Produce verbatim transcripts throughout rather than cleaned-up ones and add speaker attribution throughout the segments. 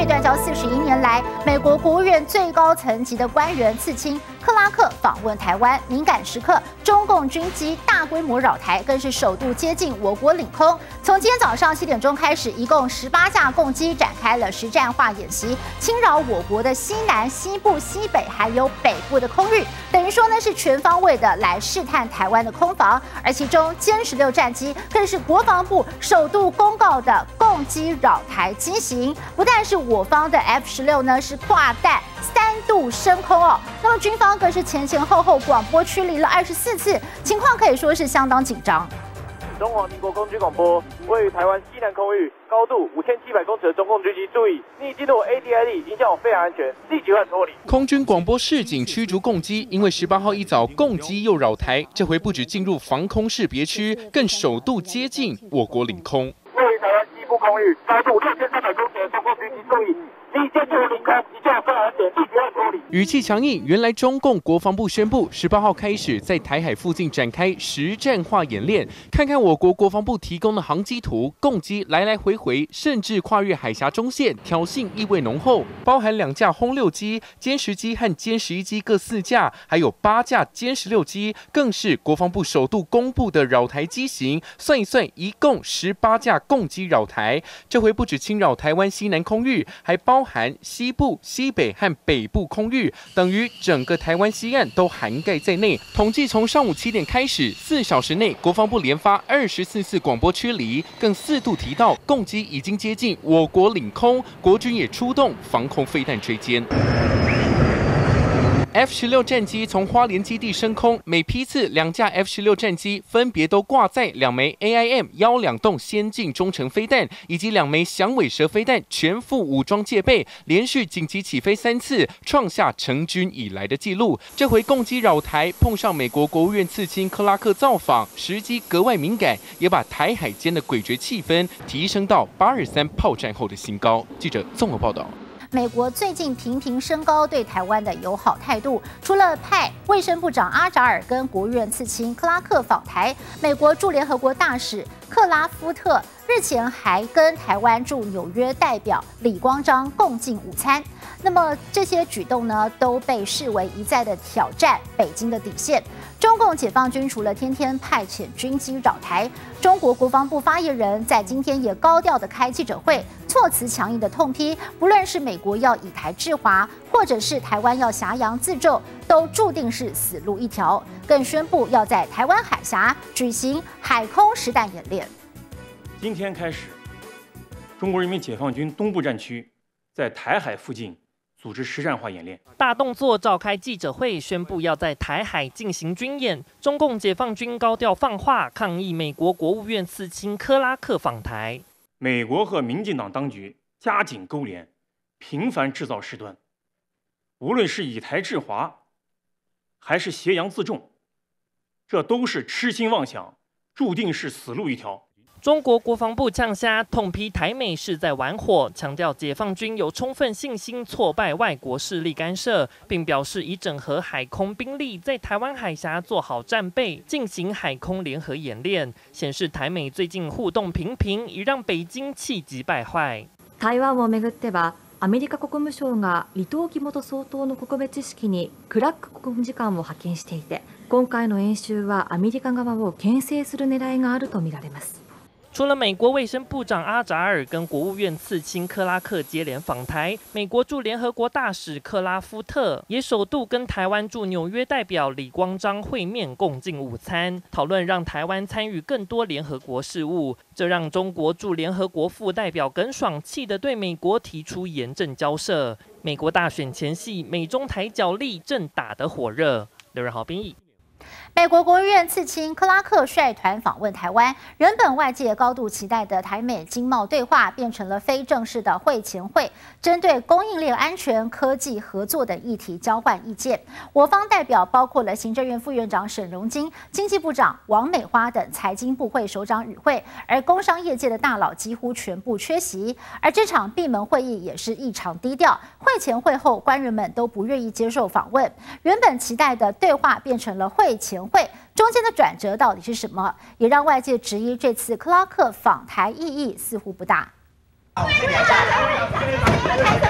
Speaker 1: 美断交四十一年来，美国国务院最高层级的官员刺青克拉克访问台湾，敏感时刻，中共军机大规模扰台，更是首度接近我国领空。从今天早上七点钟开始，一共十八架共机展开了实战化演习，侵扰我国的西南、西部、西北还有北部的空域，等于说呢是全方位的来试探台湾的空防。而其中歼十六战机更是国防部首度公告的共机扰台机型，不但是我方的 F 十六呢是挂弹三度升空哦，那么军方更是前前后后广播驱离了二十四次，情况可以说是相当紧张。
Speaker 2: 中华民国空军广播，位于台湾西南空域，高度五千七百公尺的中共军机注意，逆进入 A D I D， 影响我飞行安全，立即换脱离。
Speaker 3: 空军广播示警驱逐共机，因为十八号一早共机又扰台，这回不止进入防空识别区，更首度接近我国领空。
Speaker 2: 位于台湾西部空域，高度六千三百公尺的中共军机注意。你进入领空，你就要飞行安全，立即换脱离。
Speaker 3: 语气强硬，原来中共国防部宣布，十八号开始在台海附近展开实战化演练。看看我国国防部提供的航机图，共机来来回回，甚至跨越海峡中线，挑衅意味浓厚。包含两架轰六机、歼十机和歼十一机各四架，还有八架歼十六机，更是国防部首度公布的扰台机型。算一算，一共十八架共机扰台。这回不止侵扰台湾西南空域，还包含西部、西北和北部空域，等于整个台湾西岸都涵盖在内。统计从上午七点开始，四小时内，国防部连发二十四次广播驱离，更四度提到共机已经接近我国领空，国军也出动防空飞弹追歼。F 十六战机从花莲基地升空，每批次两架 F 十六战机分别都挂载两枚 A I M 幺两洞先进中程飞弹，以及两枚响尾蛇飞弹，全副武装戒备，连续紧急起飞三次，创下成军以来的纪录。这回共机扰台，碰上美国国务院次卿克拉克造访，时机格外敏感，也把台海间的诡谲气氛提升到八二三炮战后的新高。记者综合报道。
Speaker 1: 美国最近频频升高对台湾的友好态度，除了派卫生部长阿扎尔跟国务院次卿克拉克访台，美国驻联合国大使克拉夫特日前还跟台湾驻纽约代表李光章共进午餐。那么这些举动呢，都被视为一再的挑战北京的底线。中共解放军除了天天派遣军机扰台，中国国防部发言人在今天也高调的开记者会，措辞强硬的痛批，不论是美国要以台制华，或者是台湾要挟洋自重，都注定是死路一条。更宣布要在台湾海峡举行海空实弹演练。
Speaker 4: 今天开始，中国人民解放军东部战区在台海附近组织实战化演练，
Speaker 5: 大动作召开记者会，宣布要在台海进行军演。中共解放军高调放话，抗议美国国务院次卿克拉克访台。
Speaker 4: 美国和民进党当局加紧勾连，频繁制造事端，无论是以台制华，还是挟洋自重，这都是痴心妄想，注定是死路一条。
Speaker 5: 中国国防部呛虾，痛批台美是在玩火，强调解放军有充分信心挫败外国势力干涉，并表示已整合海空兵力，在台湾海峡做好战备，进行海空联合演练，显示台美最近互动频频，已让北京气急败坏。
Speaker 6: 台湾をめぐっては、アメリカ国務省が李登輝元総統の告別式にクラック国務次官を派遣していて、今回の演習はアメリカ側を牽制する狙いがあるとみられます。
Speaker 5: 除了美国卫生部长阿扎尔跟国务院次卿克拉克接连访台，美国驻联合国大使克拉夫特也首度跟台湾驻纽约代表李光章会面，共进午餐，讨论让台湾参与更多联合国事务。这让中国驻联合国副代表耿爽气地对美国提出严正交涉。美国大选前夕，美中台角力正打得火热。刘仁豪编译。
Speaker 1: 美国国务院次卿克拉克率团访问台湾，原本外界高度期待的台美经贸对话变成了非正式的会前会，针对供应链安全、科技合作等议题交换意见。我方代表包括了行政院副院长沈荣金、经济部长王美花等财经部会首长与会，而工商业界的大佬几乎全部缺席。而这场闭门会议也是异常低调，会前会后官员们都不愿意接受访问，原本期待的对话变成了会前会，中间的转折到底是什么？也让外界质疑这次克拉克访台意义似乎不大。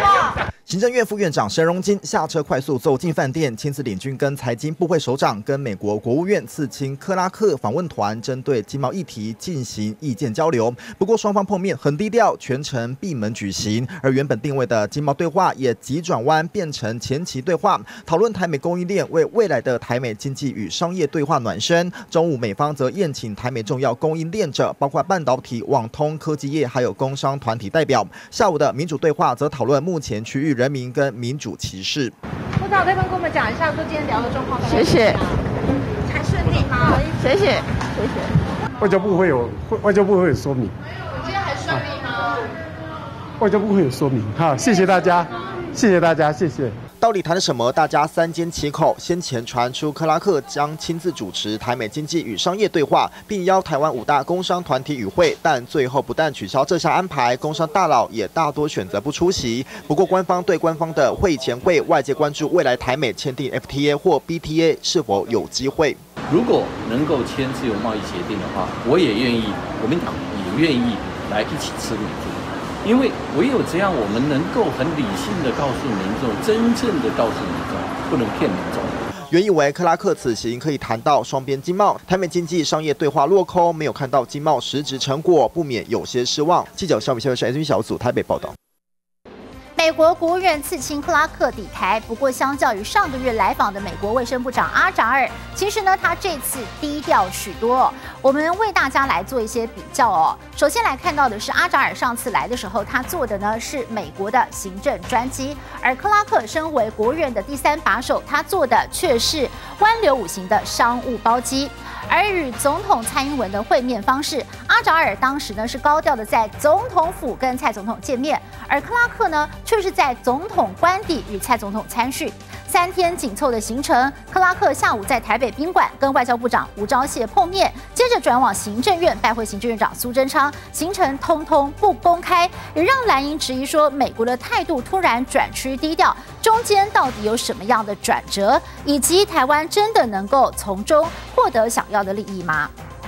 Speaker 7: 行政院副院长沈荣金下车快速走进饭店，亲自领军跟财经部会首长跟美国国务院次卿克拉克访问团针对经贸议题进行意见交流。不过双方碰面很低调，全程闭门举行。而原本定位的经贸对话也急转弯变成前期对话，讨论台美供应链为未来的台美经济与商业对话暖身。中午美方则宴请台美重要供应链者，包括半导体、网通、科技业还有工商团体代表。下午的民主对话则讨论目前区域人民跟民主歧视。
Speaker 1: 部长这边跟我们讲一下，说今天聊的状况。
Speaker 8: 谢谢。
Speaker 1: 还顺利吗？
Speaker 8: 谢谢，谢谢。
Speaker 9: 外交部会有外交部会有说明。
Speaker 1: 今天还顺利吗？
Speaker 9: 外交部会有说明。好，谢谢大家，谢谢大家，谢谢。
Speaker 7: 到底谈了什么？大家三缄其口。先前传出克拉克将亲自主持台美经济与商业对话，并邀台湾五大工商团体与会，但最后不但取消这项安排，工商大佬也大多选择不出席。不过官方对官方的会前会，外界关注未来台美签订 F T A 或 B T A 是否有机会。
Speaker 10: 如果能够签自由贸易协定的话，我也愿意，国民党也愿意来一起吃美猪。因为唯有这样，我们能够很理性的告诉民众，真正的告诉民众，不能骗民众。
Speaker 7: 原以为克拉克此行可以谈到双边经贸、台美经济商业对话落空，没有看到经贸实质成果，不免有些失望。记者肖米肖是 S B 小组台北报道。
Speaker 1: 美国国务院次卿克拉克抵台，不过相较于上个月来访的美国卫生部长阿扎尔，其实呢，他这次低调许多。我们为大家来做一些比较哦。首先来看到的是阿扎尔上次来的时候，他坐的呢是美国的行政专机，而克拉克身为国务院的第三把手，他坐的却是湾流五型的商务包机。而与总统蔡英文的会面方式，阿扎尔当时呢是高调的在总统府跟蔡总统见面，而克拉克呢却是在总统官邸与蔡总统参叙。三天紧凑的行程，克拉克下午在台北宾馆跟外交部长吴钊燮碰面，接着转往行政院拜会行政院长苏贞昌，行程通通不公开，也让蓝营质疑说美国的态度突然转趋低调，中间到底有什么样的转折，以及台湾真的能够从中获得想要的利益吗？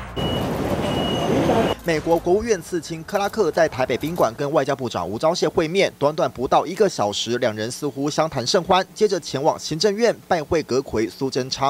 Speaker 7: 美国国务院次卿克拉克在台北宾馆跟外交部长吴钊燮会面，短短不到一个小时，两人似乎相谈甚欢，接着前往行政院拜会阁揆苏贞昌。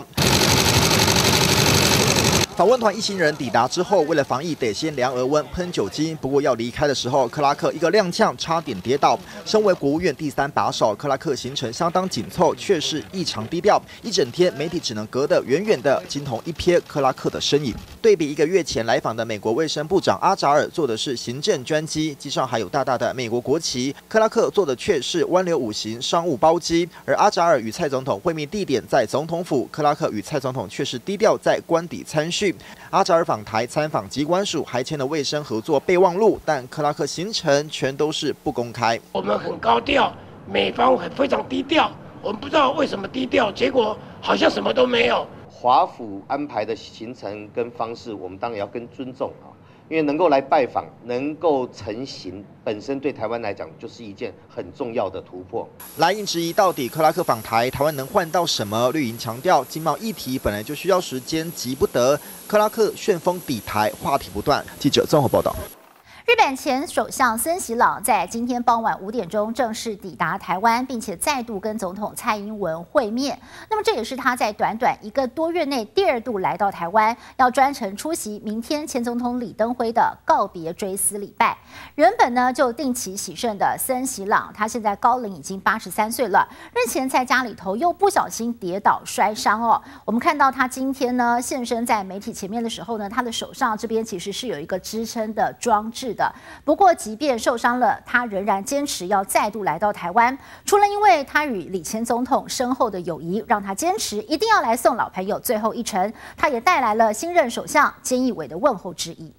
Speaker 7: 访问团一行人抵达之后，为了防疫，得先量额温、喷酒精。不过要离开的时候，克拉克一个踉跄，差点跌倒。身为国务院第三把手，克拉克行程相当紧凑，却是异常低调。一整天，媒体只能隔得远远的，惊鸿一瞥克拉克的身影。对比一个月前来访的美国卫生部长阿扎尔，坐的是行政专机，机上还有大大的美国国旗；克拉克坐的却是湾流五型商务包机。而阿扎尔与蔡总统会面地点在总统府，克拉克与蔡总统却是低调在官邸参叙。阿扎尔访台参访疾管署，还签了卫生合作备忘录，但克拉克行程全都是不公开。
Speaker 11: 我们很高调，美方很非常低调，我们不知道为什么低调，结果好像什么都没有。
Speaker 12: 华府安排的行程跟方式，我们当然要跟尊重啊。因为能够来拜访，能够成行，本身对台湾来讲就是一件很重要的突破。
Speaker 7: 蓝营质疑到底克拉克访台，台湾能换到什么？绿营强调，经贸议题本来就需要时间，急不得。克拉克旋风抵台，话题不断。记者综合报道。
Speaker 1: 日本前首相森喜朗在今天傍晚五点钟正式抵达台湾，并且再度跟总统蔡英文会面。那么这也是他在短短一个多月内第二度来到台湾，要专程出席明天前总统李登辉的告别追思礼拜。原本呢就定期喜圣的森喜朗，他现在高龄已经八十三岁了，日前在家里头又不小心跌倒摔伤哦。我们看到他今天呢现身在媒体前面的时候呢，他的手上这边其实是有一个支撑的装置。不过，即便受伤了，他仍然坚持要再度来到台湾。除了因为他与李前总统深厚的友谊，让他坚持一定要来送老朋友最后一程，他也带来了新任首相菅义伟的问候之意。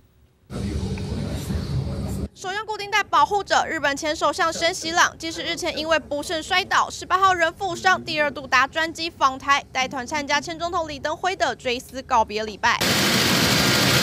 Speaker 13: 手用固定带保护着日本前首相森喜朗，即使日前因为不慎摔倒，十八号仍负伤，第二度搭专机访台，带团参加前总统李登辉的追思告别礼拜。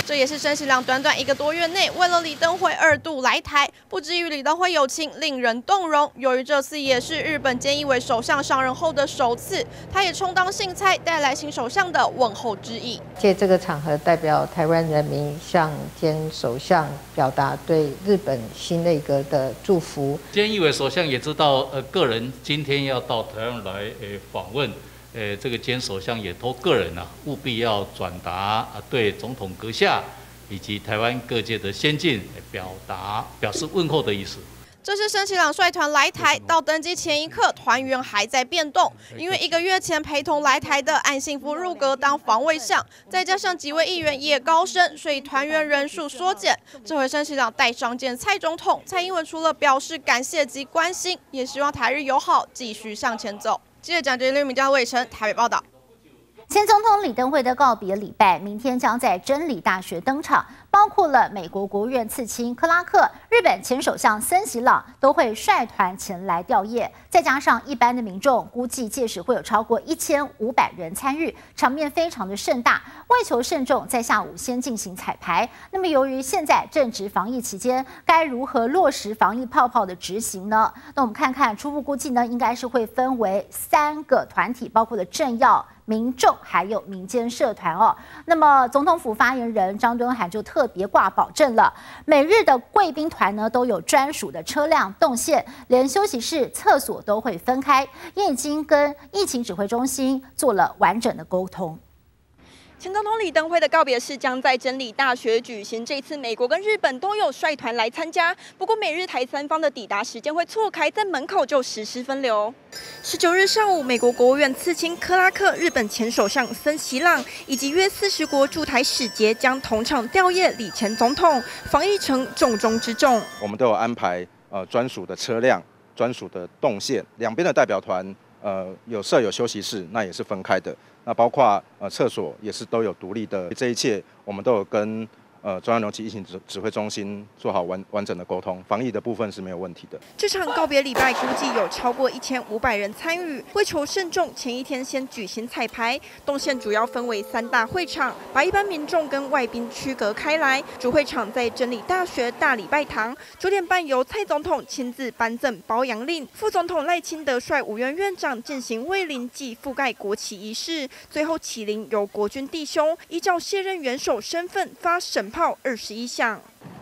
Speaker 13: 这也是申喜朗短短一个多月内为了李登辉二度来台，不只与李登辉友情令人动容。由于这次也是日本菅义伟首相上任后的首次，他也充当信差，带来新首相的问候之意。
Speaker 8: 借这个场合，代表台湾人民向菅首相表达对日本新内阁的祝福。
Speaker 14: 菅义伟首相也知道，呃，个人今天要到台湾来，呃，访问。 呃，这个菅首相也托个人啊，务必要转达啊对总统阁下以及台湾各界的先进表达表示问候的意思。
Speaker 13: 这是申喜朗率团来台，到登机前一刻，团员还在变动，因为一个月前陪同来台的岸信夫入阁当防卫相，再加上几位议员也高升，所以团员人数缩减。这回申喜朗带上见蔡总统，蔡英文除了表示感谢及关心，也希望台日友好继续向前走。 记者蒋杰律、名家伟成台北报道。
Speaker 1: 前总统李登辉的告别礼拜明天将在真理大学登场，包括了美国国务院次卿克拉克、日本前首相森喜朗都会率团前来吊唁，再加上一般的民众，估计届时会有超过一千五百人参与，场面非常的盛大。为求慎重，在下午先进行彩排。那么由于现在正值防疫期间，该如何落实防疫泡泡的执行呢？那我们看看初步估计呢，应该是会分为三个团体，包括了政要、 民众还有民间社团哦，那么总统府发言人张敦涵就特别挂保证了，每日的贵宾团呢都有专属的车辆动线，连休息室、厕所都会分开，也已经跟疫情指挥中心做了完整的沟通。
Speaker 15: 前总统李登辉的告别式将在真理大学举行，这次美国跟日本都有率团来参加。不过美日台三方的抵达时间会错开，在门口就实施分流。十九日上午，美国国务院次卿克拉克、日本前首相森喜朗以及约四十国驻台使节将同场吊唁李前总统，防疫成重中之重。
Speaker 16: 我们都有安排呃专属的车辆、专属的动线，两边的代表团呃有设有休息室，那也是分开的。 那包括呃厕所也是都有独立的，这一切我们都有跟呃中央流行疫情指指挥中心做好完完整的沟通，防疫的部分是没有问题的。
Speaker 15: 这场告别礼拜估计有超过一千五百人参与，为求慎重，前一天先举行彩排，动线主要分为三大会场，把一般民众跟外宾区隔开来。主会场在真理大学大礼拜堂，九点半由蔡总统亲自颁赠褒扬令，副总统赖清德率五院院长进行慰灵暨覆盖国旗仪式。 最后起灵由国军弟兄依照卸任元首身份发省炮二十一响。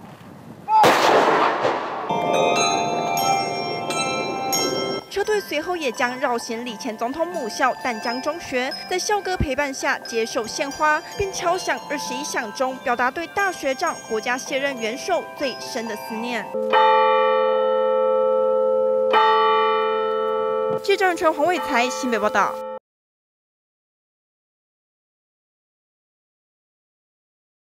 Speaker 15: 车队随后也将绕行李前总统母校淡江中学，在校歌陪伴下接受献花，并敲响二十一响钟，表达对大学长、国家卸任元首最深的思念。记者陈黄伟才新北报道。